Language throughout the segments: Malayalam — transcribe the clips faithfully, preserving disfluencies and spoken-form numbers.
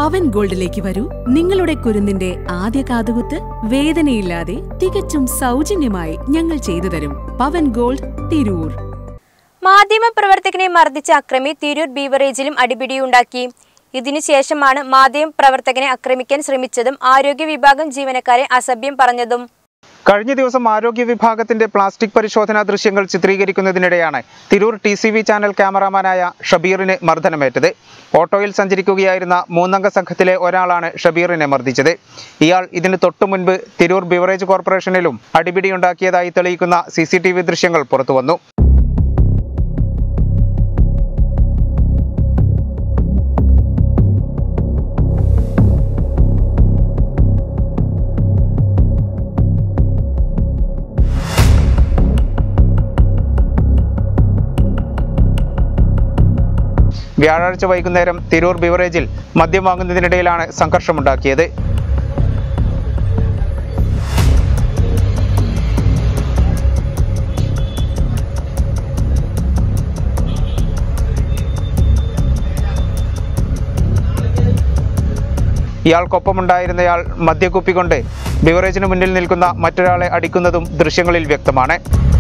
പവൻ ഗോൾഡിലേക്ക് വരൂ. നിങ്ങളുടെ കുരുന്നിന്റെ ആദ്യ കാതുകുത്ത് വേദനയില്ലാതെ തികച്ചും സൗജന്യമായി ഞങ്ങൾ ചെയ്തു തരും. പവൻ ഗോൾഡ്, തിരൂർ. മാധ്യമപ്രവർത്തകനെ മർദ്ദിച്ച അക്രമി തിരൂർ ബീവറേജിലും അടിപിടിയുണ്ടാക്കി. ഇതിനുശേഷമാണ് മാധ്യമപ്രവർത്തകനെ ആക്രമിക്കാൻ ശ്രമിച്ചതും ആരോഗ്യ വിഭാഗം ജീവനക്കാരെ അസഭ്യം പറഞ്ഞതും. കഴിഞ്ഞ ദിവസം ആരോഗ്യ വിഭാഗത്തിന്റെ പ്ലാസ്റ്റിക് പരിശോധനാ ദൃശ്യങ്ങൾ ചിത്രീകരിക്കുന്നതിനിടെയാണ് Tirur T C V channel ക്യാമറാമാനായ ഷബീറിന് മർദ്ദനമേറ്റത്. ഓട്ടോയിൽ സഞ്ചരിക്കുകയായിരുന്ന മൂന്നംഗ സംഘത്തിലെ ഒരാളാണ് ഷബീറിനെ മർദ്ദിച്ചത്. ഇയാൾ ഇതിന് തൊട്ടു മുൻപ് തിരൂർ ബിവറേജ് കോർപ്പറേഷനിലും അടിപിടിയുണ്ടാക്കിയതായി തെളിയിക്കുന്ന സി സി ടി വി ദൃശ്യങ്ങൾ പുറത്തുവന്നു. വ്യാഴാഴ്ച വൈകുന്നേരം തിരൂർ ബിവറേജിൽ മദ്യം വാങ്ങുന്നതിനിടയിലാണ് സംഘർഷമുണ്ടാക്കിയത്. ഇയാൾക്കൊപ്പമുണ്ടായിരുന്നയാൾ മദ്യക്കുപ്പി കൊണ്ട് ബിവറേജിന് മുന്നിൽ നിൽക്കുന്ന മറ്റൊരാളെ അടിക്കുന്നതും ദൃശ്യങ്ങളിൽ വ്യക്തമാണ്.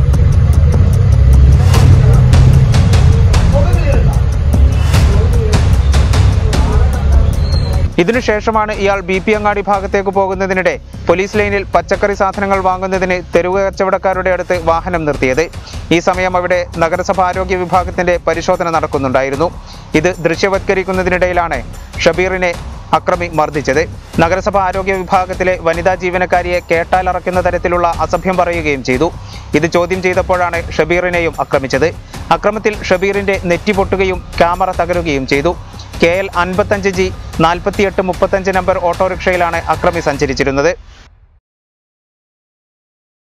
ഇതിനുശേഷമാണ് ഇയാൾ ബി പി അങ്ങാടി ഭാഗത്തേക്ക് പോകുന്നതിനിടെ പോലീസ് ലൈനിൽ പച്ചക്കറി സാധനങ്ങൾ വാങ്ങുന്നതിന് തെരുവ് കച്ചവടക്കാരുടെ അടുത്ത് വാഹനം നിർത്തിയത്. ഈ സമയം അവിടെ നഗരസഭ ആരോഗ്യ വിഭാഗത്തിന്റെ പരിശോധന നടക്കുന്നുണ്ടായിരുന്നു. ഇത് ദൃശ്യവത്കരിക്കുന്നതിനിടയിലാണ് ഷബീറിനെ അക്രമി മർദ്ദിച്ചത്. നഗരസഭ ആരോഗ്യ വിഭാഗത്തിലെ വനിതാ ജീവനക്കാരിയെ കേട്ടാലറക്കുന്ന തരത്തിലുള്ള അസഭ്യം പറയുകയും ചെയ്തു. ഇത് ചോദ്യം ചെയ്തപ്പോഴാണ് ഷബീറിനെയും ആക്രമിച്ചത്. അക്രമത്തിൽ ഷബീറിന്റെ നെറ്റി പൊട്ടുകയും ക്യാമറ തകരുകയും ചെയ്തു. കെ എൽ അൻപത്തഞ്ച് ജി നാൽപ്പത്തിയെട്ട് മുപ്പത്തഞ്ച് നമ്പർ ഓട്ടോറിക്ഷയിലാണ് അക്രമി സഞ്ചരിച്ചിരുന്നത്.